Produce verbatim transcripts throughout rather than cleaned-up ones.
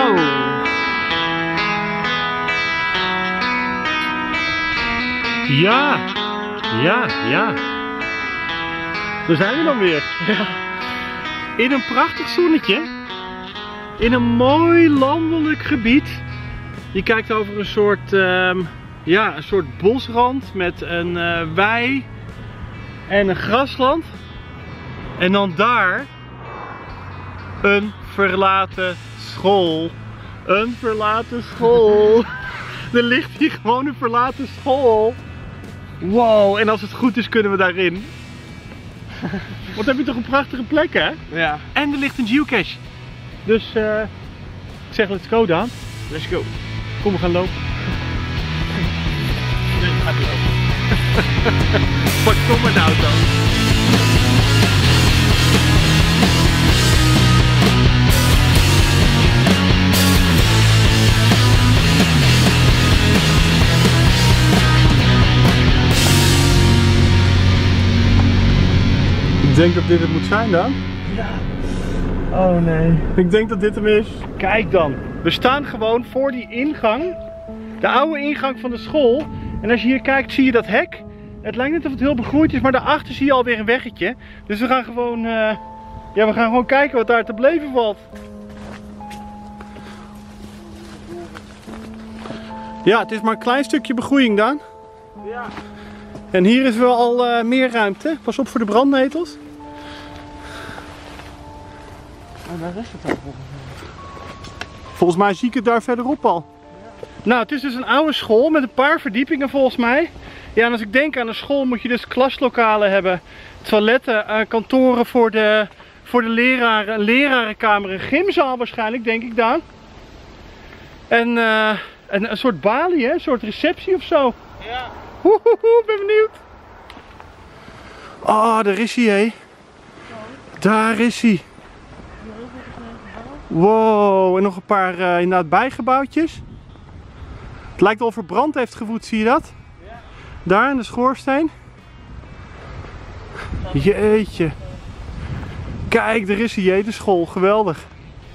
Zo. Ja, ja, ja. Daar zijn we dan weer. Ja. In een prachtig zonnetje. In een mooi landelijk gebied. Je kijkt over een soort, um, ja, een soort bosrand met een uh, wei en een grasland. En dan daar een verlaten school. Een verlaten school. Er ligt hier gewoon een verlaten school. Wow, en als het goed is kunnen we daarin. Wat heb je toch een prachtige plek, hè? Ja. En er ligt een geocache. Dus uh, ik zeg let's go dan. Let's go. Kom, we gaan lopen. Nee, gaat niet lopen. Pak kom maar de auto. Ik denk dat dit het moet zijn dan. Ja. Oh nee. Ik denk dat dit hem is. Kijk dan. We staan gewoon voor die ingang. De oude ingang van de school. En als je hier kijkt zie je dat hek. Het lijkt net of het heel begroeid is, maar daarachter zie je alweer een weggetje. Dus we gaan gewoon, uh, ja, we gaan gewoon kijken wat daar te beleven valt. Ja, het is maar een klein stukje begroeiing dan. Ja. En hier is wel al uh, meer ruimte. Pas op voor de brandnetels. Oh, daar is het dan volgens mij. Volgens mij zie ik het daar verderop al. Ja. Nou, het is dus een oude school met een paar verdiepingen volgens mij. Ja, en als ik denk aan een school moet je dus klaslokalen hebben. Toiletten, uh, kantoren voor de, voor de leraren, een lerarenkamer, een gymzaal waarschijnlijk, denk ik dan. En uh, een, een soort balie, hè? Een soort receptie of zo. Ja. Woehoehoe, ben benieuwd. Oh, daar is hij, hé. Daar is hij. Wow, en nog een paar uh, inderdaad bijgebouwtjes. Het lijkt wel of er brand heeft gewoed, zie je dat? Ja. Daar in de schoorsteen. Jeetje. Kijk, daar is hij, de school. Geweldig.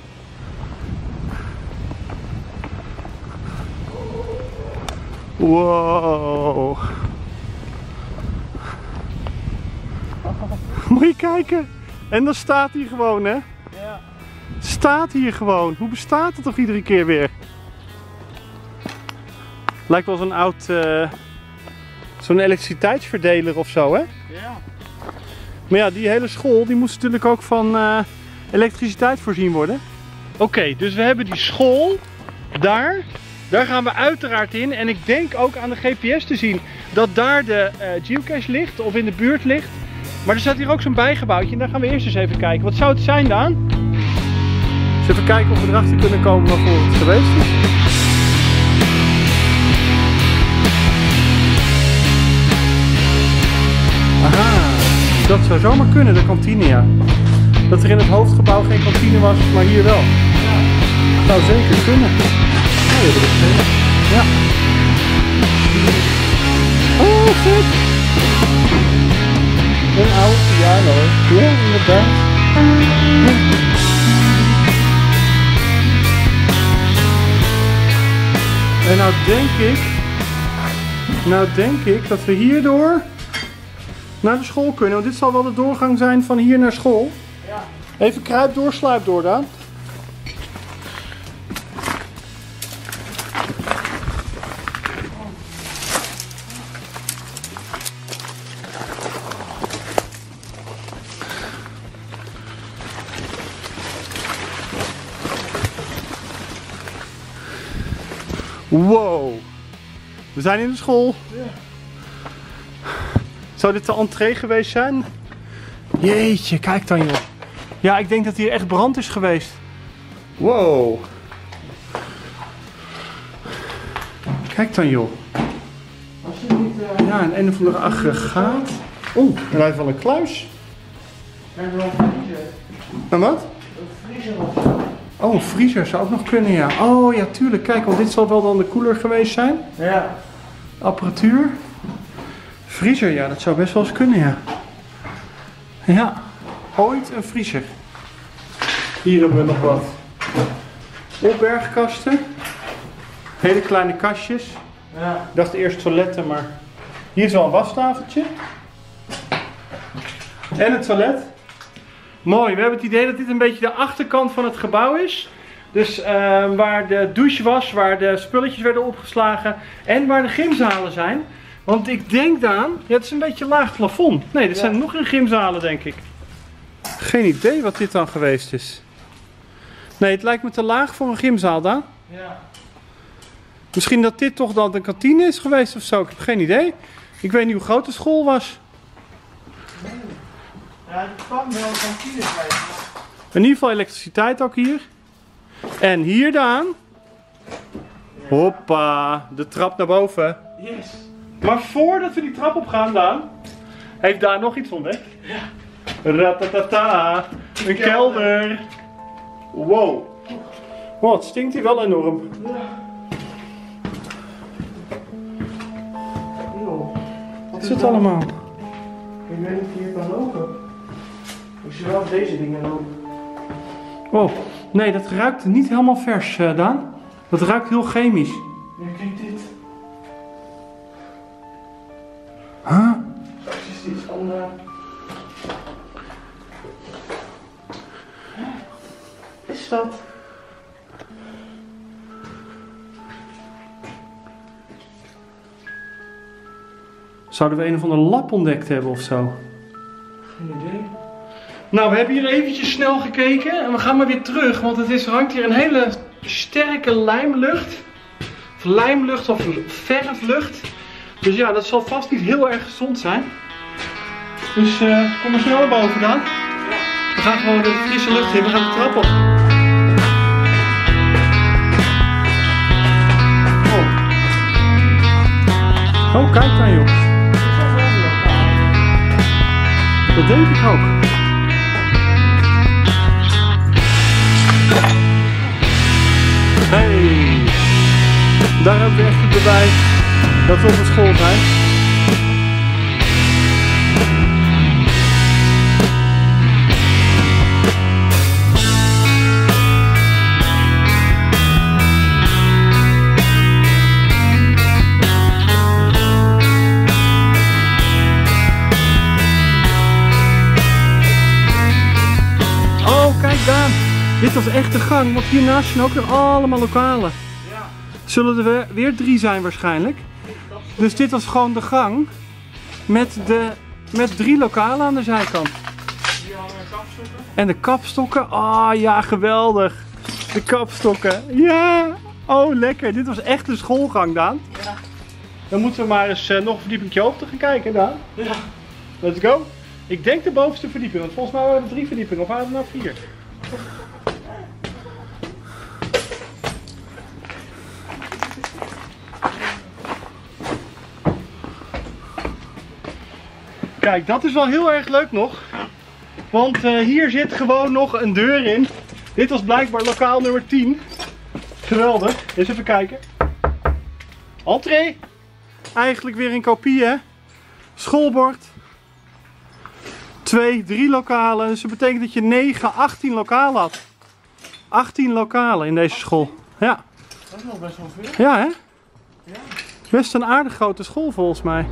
Wow. Moet je kijken. En dan staat hij gewoon, hè? Ja. Staat hier gewoon. Hoe bestaat het toch iedere keer weer? Lijkt wel zo'n oud, uh, zo'n elektriciteitsverdeler of zo, hè? Ja. Maar ja, die hele school die moest natuurlijk ook van uh, elektriciteit voorzien worden. Oké, okay, dus we hebben die school daar. Daar gaan we uiteraard in. En ik denk ook aan de G P S te zien dat daar de uh, geocache ligt of in de buurt ligt. Maar er staat hier ook zo'n bijgebouwtje en daar gaan we eerst eens even kijken. Wat zou het zijn dan? Dus even kijken of we erachter kunnen komen waarvoor het geweest is. Aha, dat zou zomaar kunnen, de kantine, ja. Dat er in het hoofdgebouw geen kantine was, maar hier wel. Ja. Zou zeker kunnen. Oh, dat is het. Ja. Oh, vet. Een oude piano. Ja, inderdaad. En nou denk ik, nou denk ik dat we hierdoor naar de school kunnen. Want dit zal wel de doorgang zijn van hier naar school. Ja. Even kruip door, sluip door dan. Wow, we zijn in de school. Ja. Zou dit de entree geweest zijn? Jeetje, kijk dan joh. Ja, ik denk dat hier echt brand is geweest. Wow. Kijk dan joh. Was je niet, uh... Ja, een een of andere aggregaat. Oeh, er lijkt wel een kluis. Kijk wel een vriezer. En wat? Een vriezer of zo. Oh, een vriezer zou ook nog kunnen, ja. Oh ja, tuurlijk. Kijk, want dit zal wel dan de koeler geweest zijn. Ja. Apparatuur. Vriezer, ja, dat zou best wel eens kunnen, ja. Ja, ooit een vriezer. Hier hebben we nog wat. Opbergkasten. Hele kleine kastjes. Ja. Ik dacht eerst toiletten, maar hier is wel een wastafeltje. En het toilet. Mooi, we hebben het idee dat dit een beetje de achterkant van het gebouw is. Dus uh, waar de douche was, waar de spulletjes werden opgeslagen en waar de gymzalen zijn. Want ik denk dan, ja, het is een beetje laag plafond. Nee, er zijn ja. nog geen gymzalen, denk ik. Geen idee wat dit dan geweest is. Nee, het lijkt me te laag voor een gymzaal, Daan. Ja. Misschien dat dit toch dan de kantine is geweest of zo. Ik heb geen idee. Ik weet niet hoe groot de school was. Ja, het kan wel een kantine zijn. In ieder geval elektriciteit ook hier. En hier Daan. Ja. Hoppa, de trap naar boven. Yes. Maar voordat we die trap op gaan, Daan, heeft Daan nog iets ontdekt. Ja. Ratatata, een kelder. kelder. Wow. Oh, het stinkt hier wel enorm. Ja. Yo, wat is het allemaal? Ik weet niet of je hier kan lopen. Moet je wel op deze dingen lopen. Oh, nee, dat ruikt niet helemaal vers, uh, Daan. Dat ruikt heel chemisch. Ja, kijk dit. Huh? Straks is dit van de... Wat is dat? Zouden we een of andere lab ontdekt hebben of zo? Geen idee. Nou, we hebben hier eventjes snel gekeken en we gaan maar weer terug, want het is, er hangt hier een hele sterke lijmlucht. Of lijmlucht of verflucht. Dus ja, dat zal vast niet heel erg gezond zijn. Dus uh, kom maar snel naar boven dan. We gaan gewoon de frisse lucht in, we gaan de trap op. Oh, oh kijk dan joh. Dat denk ik ook. Hey, daar hebben we echt het bewijs dat we op een school zijn. Oh, kijk Daan. Dit was echt de gang, want hiernaast zijn ook weer allemaal lokalen. Ja. Zullen er weer, weer drie zijn waarschijnlijk. Dus dit was gewoon de gang met, de, met drie lokalen aan de zijkant. Hier hangen kapstokken. En de kapstokken, oh ja geweldig. De kapstokken, ja. Oh lekker, dit was echt een schoolgang Daan. Ja. Dan moeten we maar eens uh, nog een verdiepingje hoogte gaan kijken Daan. Ja. Let's go. Ik denk de bovenste verdieping, want volgens mij waren er drie verdiepingen, of waren er nou vier? Kijk, dat is wel heel erg leuk nog. Want uh, hier zit gewoon nog een deur in. Dit was blijkbaar lokaal nummer tien. Geweldig. Eens even kijken. Entree. Eigenlijk weer een kopie hè. Schoolbord. Twee, drie lokalen. Dus dat betekent dat je negen, achttien lokalen had. achttien lokalen in deze school. Ja. Dat is nog best wel veel. Ja hè? Ja. Best een aardig grote school volgens mij.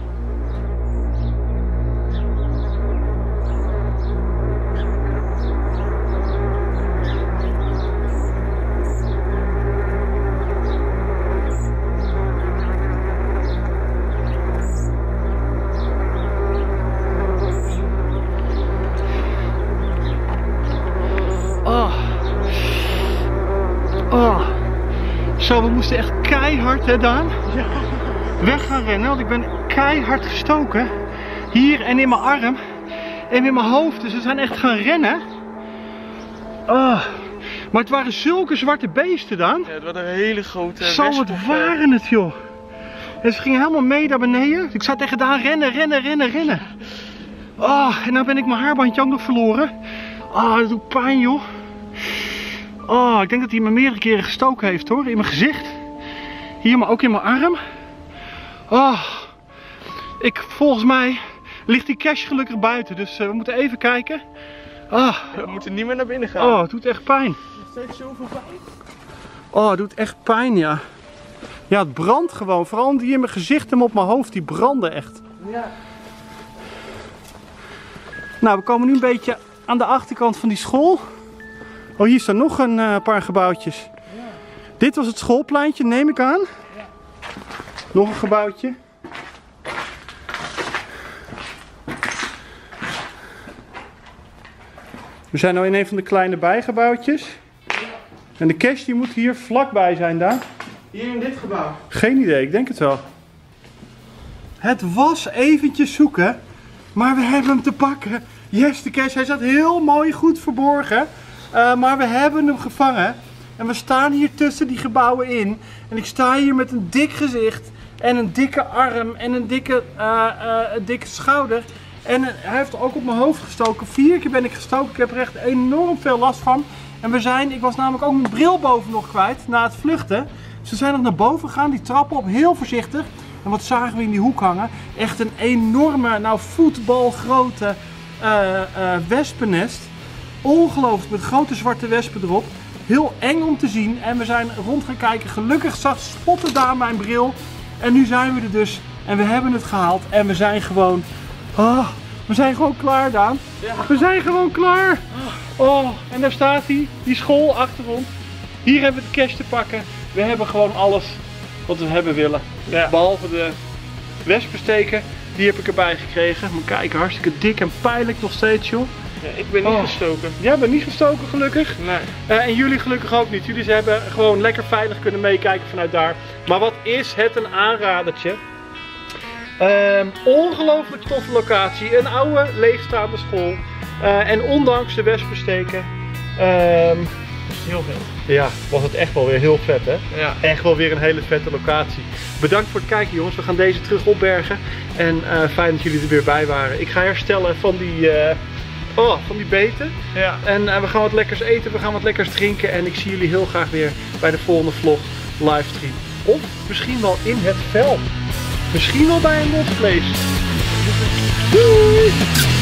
Zo, we moesten echt keihard, hè Daan? Ja. Weg gaan rennen, want ik ben keihard gestoken. Hier en in mijn arm. En in mijn hoofd, dus we zijn echt gaan rennen. Oh. Maar het waren zulke zwarte beesten, Daan. Ja, het waren hele grote Zo, wat waren het, joh. En ze gingen helemaal mee naar beneden. Ik zat tegen Daan rennen, rennen, rennen, rennen. Oh, en nou ben ik mijn haarbandje ook nog verloren. Oh, dat doet pijn, joh. Oh, ik denk dat hij me meerdere keren gestoken heeft hoor, in mijn gezicht. Hier, maar ook in mijn arm. Oh, ik, volgens mij ligt die cash gelukkig buiten, dus uh, we moeten even kijken. Oh. We moeten niet meer naar binnen gaan. Oh, het doet echt pijn. Nog steeds zoveel pijn. Oh, het doet echt pijn, ja. Ja, het brandt gewoon. Vooral die in mijn gezicht en op mijn hoofd, die branden echt. Ja. Nou, we komen nu een beetje aan de achterkant van die school. Oh, hier staan nog een uh, paar gebouwtjes. Ja. Dit was het schoolpleintje, neem ik aan. Ja. Nog een gebouwtje. We zijn nu in een van de kleine bijgebouwtjes. Ja. En de cache die moet hier vlakbij zijn, Daan. Hier in dit gebouw. Geen idee, ik denk het wel. Het was eventjes zoeken, maar we hebben hem te pakken. Yes, de cache, hij zat heel mooi goed verborgen. Uh, maar we hebben hem gevangen. En we staan hier tussen die gebouwen in. En ik sta hier met een dik gezicht. En een dikke arm. En een dikke, uh, uh, een dikke schouder. En uh, hij heeft ook op mijn hoofd gestoken. Vier keer ben ik gestoken. Ik heb er echt enorm veel last van. En we zijn, ik was namelijk ook mijn bril boven nog kwijt na het vluchten. Ze zijn nog naar boven gegaan, die trappen op, heel voorzichtig. En wat zagen we in die hoek hangen? Echt een enorme, nou voetbalgrote uh, uh, wespennest. Ongelooflijk, met grote zwarte wespen erop. Heel eng om te zien. En we zijn rond gaan kijken. Gelukkig zag spotten daar mijn bril. En nu zijn we er dus. En we hebben het gehaald. En we zijn gewoon... Oh, we zijn gewoon klaar, Daan. Ja. We zijn gewoon klaar. Oh, en daar staat hij. Die school achter ons. Hier hebben we de cache te pakken. We hebben gewoon alles wat we hebben willen. Ja. Behalve de wespensteken. Die heb ik erbij gekregen. Maar kijk, hartstikke dik en pijnlijk nog steeds, joh. Ja, ik ben niet Oh. gestoken. Jij bent niet gestoken, gelukkig. Nee. Uh, en jullie gelukkig ook niet. Jullie hebben gewoon lekker veilig kunnen meekijken vanuit daar. Maar wat is het een aanradertje? Um, ongelooflijk toffe locatie. Een oude leegstaande school. Uh, en ondanks de wespensteken. Um, Heel veel. ja, was het echt wel weer heel vet, hè? Ja. Echt wel weer een hele vette locatie. Bedankt voor het kijken, jongens. We gaan deze terug opbergen. En uh, fijn dat jullie er weer bij waren. Ik ga herstellen van die, uh, oh, van die beten. Ja. En uh, we gaan wat lekkers eten, we gaan wat lekkers drinken. En ik zie jullie heel graag weer bij de volgende vlog livestream. Of misschien wel in het veld. Misschien wel bij een Lost Place. Doei!